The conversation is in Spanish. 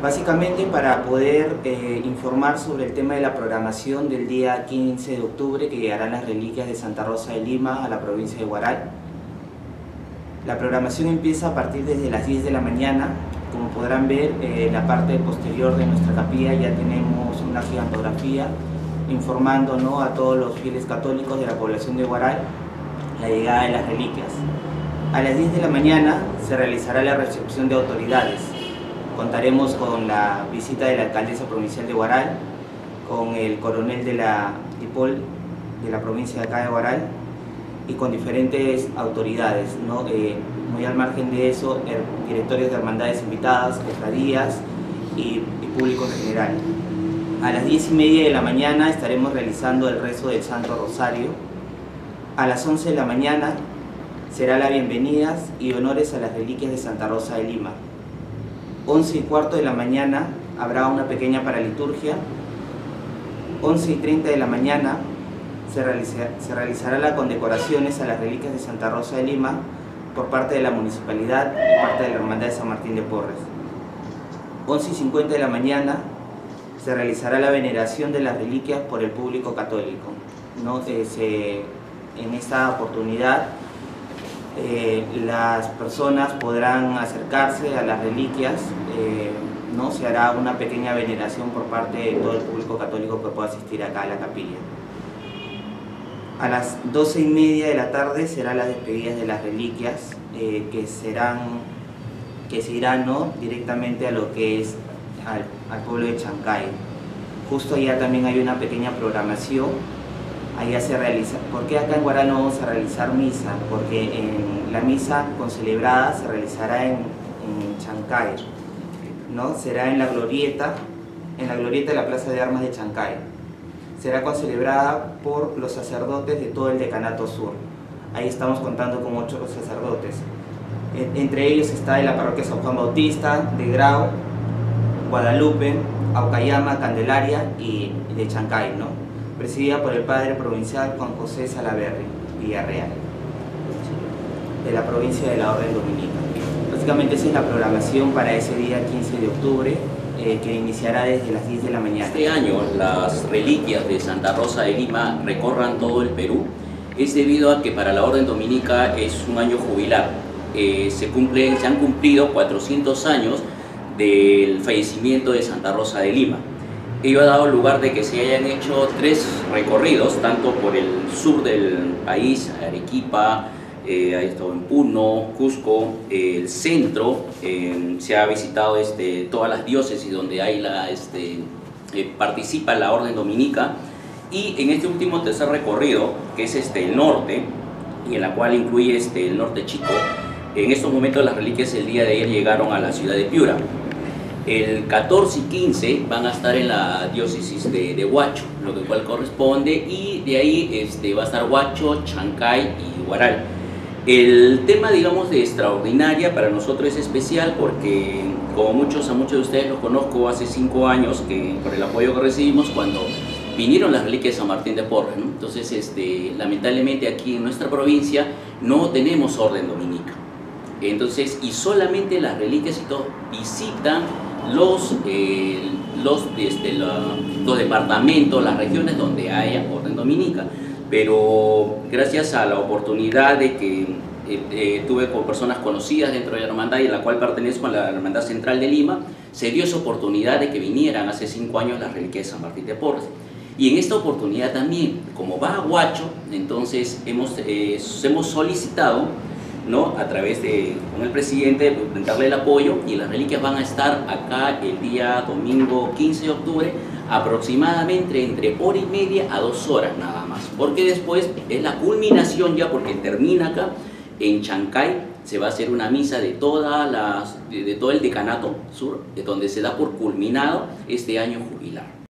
Básicamente para poder informar sobre el tema de la programación del día 15 de octubre que llegarán las reliquias de Santa Rosa de Lima a la provincia de Huaral. La programación empieza a partir desde las 10 de la mañana. Como podrán ver, en la parte posterior de nuestra capilla ya tenemos una gigantografía informando, ¿no?, a todos los fieles católicos de la población de Huaral la llegada de las reliquias. A las 10 de la mañana se realizará la recepción de autoridades. Contaremos con la visita de la alcaldesa provincial de Huaral, con el coronel de la DIPOL de la provincia de acá de Huaral y con diferentes autoridades, ¿no? Muy al margen de eso, directorios de hermandades invitadas, cofradías y público en general. A las 10:30 de la mañana estaremos realizando el rezo del Santo Rosario. A las 11 de la mañana será la bienvenida y honores a las reliquias de Santa Rosa de Lima. 11:15 de la mañana habrá una pequeña paraliturgia. 11:30 de la mañana se realizará las condecoraciones a las reliquias de Santa Rosa de Lima por parte de la municipalidad y parte de la Hermandad de San Martín de Porres. 11:50 de la mañana se realizará la veneración de las reliquias por el público católico, ¿no? En esta oportunidad las personas podrán acercarse a las reliquias, ¿no? Se hará una pequeña veneración por parte de todo el público católico que pueda asistir acá a la capilla. A las 12:30 de la tarde serán las despedidas de las reliquias, que se irán, ¿no?, directamente a lo que es al pueblo de Chancay. Justo allá también hay una pequeña programación. Allá se realiza, ¿por qué acá en Huaral no vamos a realizar misa? Porque la misa concelebrada se realizará en Chancay, ¿no? Será en la glorieta de la Plaza de Armas de Chancay. Será concelebrada por los sacerdotes de todo el Decanato Sur. Ahí estamos contando con 8 sacerdotes. Entre ellos está de la parroquia San Juan Bautista, de Grau, Guadalupe, Aucayama, Candelaria y de Chancay, ¿no?, presidida por el padre provincial Juan José Salaverry Villarreal, de la provincia de la Orden Dominica. Básicamente esa es la programación para ese día 15 de octubre, que iniciará desde las 10 de la mañana. Este año las reliquias de Santa Rosa de Lima recorran todo el Perú. Es debido a que para la Orden Dominica es un año jubilar. Se han cumplido 400 años del fallecimiento de Santa Rosa de Lima. Ello ha dado lugar de que se hayan hecho 3 recorridos, tanto por el sur del país, Arequipa, ha estado en Puno, Cusco, el centro, se ha visitado todas las diócesis donde hay participa la Orden Dominica, y en este último tercer recorrido, que es el norte, y en la cual incluye el norte chico, en estos momentos las reliquias el día de ayer llegaron a la ciudad de Piura. El 14 y 15 van a estar en la diócesis de Huacho, lo cual corresponde, y de ahí va a estar Huacho, Chancay y Huaral. El tema, digamos, de extraordinaria para nosotros es especial porque, como a muchos de ustedes los conozco hace 5 años, que por el apoyo que recibimos cuando vinieron las reliquias de San Martín de Porres, ¿no? Entonces, lamentablemente aquí en nuestra provincia no tenemos orden dominica. Entonces, y solamente las reliquias y todo visitan los departamentos, las regiones donde haya orden dominica. Pero gracias a la oportunidad de que tuve con personas conocidas dentro de la hermandad, y a la cual pertenezco a la Hermandad Central de Lima, se dio esa oportunidad de que vinieran hace 5 años las reliquias de San Martín de Porres. Y en esta oportunidad también, como va a Huacho, entonces hemos solicitado, ¿no?, a través con el presidente, darle el apoyo, y las reliquias van a estar acá el día domingo 15 de octubre, aproximadamente entre 1h30 a 2 horas nada más, porque después es la culminación ya, porque termina acá en Chancay. Se va a hacer una misa de todo el Decanato Sur, donde se da por culminado este año jubilar.